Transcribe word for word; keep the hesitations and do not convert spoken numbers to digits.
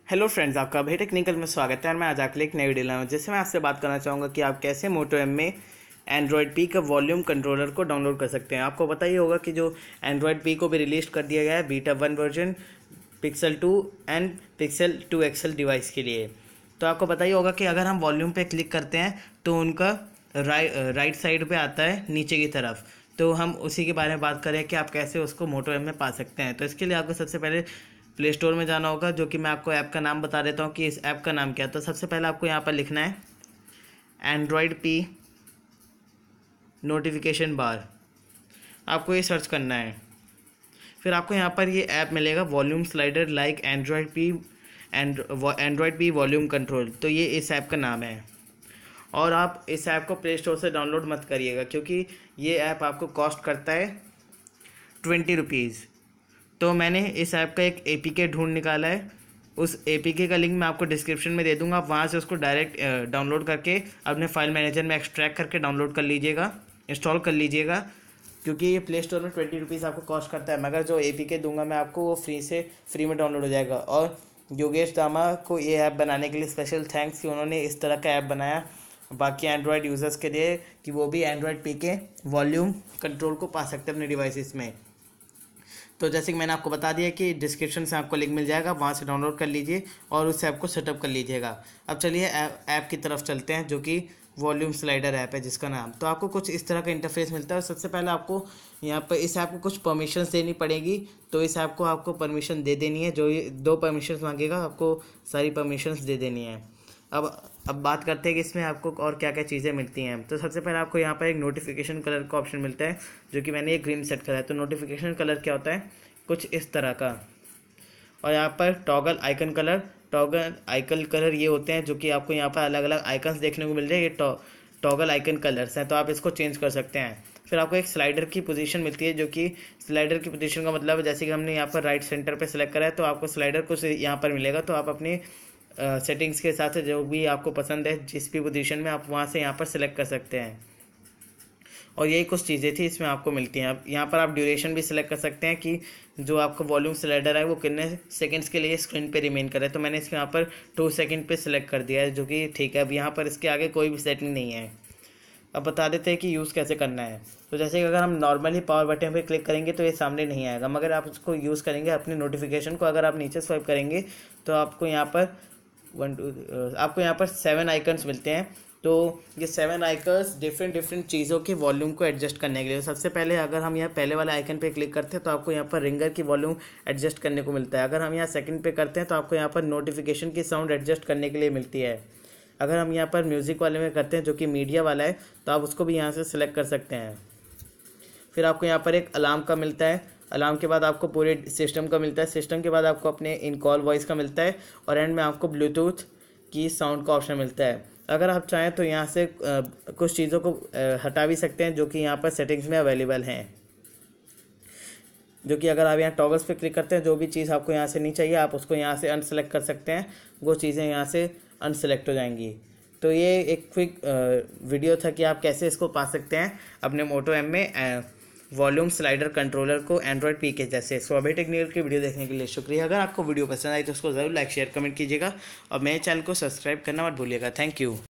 Hello friends, आपका अभी technical में स्वागत है। और मैं आज आपके लिए एक नई वीडियो लाया हूं जिससे मैं आपसे बात करना चाहूँगा कि आप कैसे मोटो एम में एंड्रॉयड पी का वॉल्यूम कंट्रोलर को डाउनलोड कर सकते हैं। आपको पता ही होगा कि जो एंड्रॉयड पी को भी रिलीज कर दिया गया है beta one version Pixel two and Pixel two XL device के लिए। तो आपको पता ही होगा कि अगर हम वॉल्यूम पे क्लिक करते हैं तो उनका राइट राइट साइड पे आता है नीचे की तरफ। तो हम उसी के बारे में बात करें कि आप कैसे उसको मोटो एम में पा सकते हैं। तो इसके लिए आपको सबसे पहले प्ले स्टोर में जाना होगा, जो कि मैं आपको ऐप का नाम बता देता हूँ कि इस ऐप का नाम क्या है। तो सबसे पहले आपको यहाँ पर लिखना है एंड्रॉयड पी नोटिफिकेशन बार, आपको ये सर्च करना है। फिर आपको यहाँ पर ये ऐप मिलेगा volume slider like Android P and Android P volume control. तो ये इस ऐप का नाम है। और आप इस ऐप को प्ले स्टोर से डाउनलोड मत करिएगा, क्योंकि ये ऐप आपको कॉस्ट करता है ट्वेंटी रुपीज़। तो मैंने इस ऐप का एक एपीके ढूंढ निकाला है। उस एपीके का लिंक मैं आपको डिस्क्रिप्शन में दे दूंगा। आप वहाँ से उसको डायरेक्ट डाउनलोड करके अपने फाइल मैनेजर में एक्सट्रैक्ट करके डाउनलोड कर लीजिएगा, इंस्टॉल कर लीजिएगा। क्योंकि ये प्ले स्टोर में ट्वेंटी रुपीज़ आपको कॉस्ट करता है, मगर जो एपीके दूंगा मैं आपको वो फ्री से फ्री में डाउनलोड हो जाएगा। और योगेश दामा को ये ऐप बनाने के लिए स्पेशल थैंक्स कि उन्होंने इस तरह का ऐप बनाया बाकी एंड्रॉयड यूज़र्स के लिए, कि वो भी एंड्रॉयड पी के वॉल्यूम कंट्रोल को पा सकते हैं अपने डिवाइसेस में। तो जैसे कि मैंने आपको बता दिया कि डिस्क्रिप्शन से आपको लिंक मिल जाएगा, वहाँ से डाउनलोड कर लीजिए और उस ऐप को सेटअप कर लीजिएगा। अब चलिए ऐप की तरफ चलते हैं, जो कि वॉल्यूम स्लाइडर ऐप है जिसका नाम। तो आपको कुछ इस तरह का इंटरफेस मिलता है। और सबसे पहले आपको यहाँ पर इस ऐप को कुछ परमिशंस देनी पड़ेगी। तो इस ऐप को आपको परमिशन दे देनी है, जो ये दो परमिशंस मांगेगा आपको सारी परमिशंस दे देनी है। अब अब बात करते हैं कि इसमें आपको और क्या क्या चीज़ें मिलती हैं। तो सबसे पहले आपको यहाँ पर एक नोटिफिकेशन कलर का ऑप्शन मिलता है, जो कि मैंने एक ग्रीन सेट करा है। तो नोटिफिकेशन कलर क्या होता है, कुछ इस तरह का। और यहाँ पर toggle icon colour toggle icon colour ये होते हैं, जो कि आपको यहाँ पर अलग अलग आइकन्स देखने को मिल रहे हैं। ये टॉ टॉगल आइकन कलर्स हैं, तो आप इसको चेंज कर सकते हैं। फिर आपको एक स्लाइडर की पोजीशन मिलती है, जो कि स्लाइडर की पोजीशन का मतलब है जैसे कि हमने यहाँ पर राइट सेंटर पे सिलेक्ट करा है, तो आपको स्लाइडर कुछ यहाँ पर मिलेगा। तो आप अपनी सेटिंग्स के हिसाब से जो भी आपको पसंद है, जिस भी पोजीशन में, आप वहाँ से यहाँ पर सिलेक्ट कर सकते हैं। और यही कुछ चीज़ें थी इसमें आपको मिलती हैं। अब यहाँ पर आप ड्यूरेशन भी सिलेक्ट कर सकते हैं कि जो आपका वॉल्यूम स्लाइडर है वो कितने सेकंड्स के लिए स्क्रीन पे रिमेन करे। तो मैंने इसके यहाँ पर टू सेकंड पे सिलेक्ट कर दिया है, जो कि ठीक है। अब यहाँ पर इसके आगे कोई भी सेटिंग नहीं है। अब बता देते हैं कि यूज़ कैसे करना है। तो जैसे कि अगर हम नॉर्मली पावर बटन पर क्लिक करेंगे तो ये सामने नहीं आएगा, मगर आप उसको यूज़ करेंगे अपनी नोटिफिकेशन को। अगर आप नीचे स्वाइप करेंगे तो आपको यहाँ पर वन टू आपको यहाँ पर सेवन आइकन्स मिलते हैं। तो ये सेवन आइकन्स डिफरेंट डिफरेंट चीज़ों के वॉल्यूम को एडजस्ट करने के लिए। सबसे पहले अगर हम यहाँ पहले वाले आइकन पे क्लिक करते हैं तो आपको यहाँ पर रिंगर की वॉल्यूम एडजस्ट करने को मिलता है। अगर हम यहाँ सेकंड पे करते हैं तो आपको यहाँ पर नोटिफिकेशन की साउंड एडजस्ट करने के लिए मिलती है। अगर हम यहाँ पर म्यूज़िक वाले में करते हैं, जो कि मीडिया वाला है, तो आप उसको भी यहाँ से सिलेक्ट कर सकते हैं। फिर आपको यहाँ पर एक अलार्म का मिलता है। अलार्म के बाद आपको पूरे सिस्टम का मिलता है। सिस्टम के बाद आपको अपने इन कॉल वॉइस का मिलता है। और एंड में आपको ब्लूटूथ की साउंड का ऑप्शन मिलता है। अगर आप चाहें तो यहाँ से आ, कुछ चीज़ों को आ, हटा भी सकते हैं, जो कि यहाँ पर सेटिंग्स में अवेलेबल हैं। जो कि अगर आप यहाँ टॉगल्स पे क्लिक करते हैं, जो भी चीज़ आपको यहाँ से नहीं चाहिए आप उसको यहाँ से अनसेलेक्ट कर सकते हैं। वो चीज़ें यहाँ से अनसेलेक्ट हो जाएंगी। तो ये एक क्विक वीडियो था कि आप कैसे इसको पा सकते हैं अपने मोटो एम में वॉल्यूम स्लाइडर कंट्रोलर को एंड्रॉयड पी के जैसे। सो अभी टेक्निकल की वीडियो देखने के लिए शुक्रिया। अगर आपको वीडियो पसंद आई तो उसको ज़रूर लाइक शेयर कमेंट कीजिएगा और मेरे चैनल को सब्सक्राइब करना मत भूलिएगा। Thank you.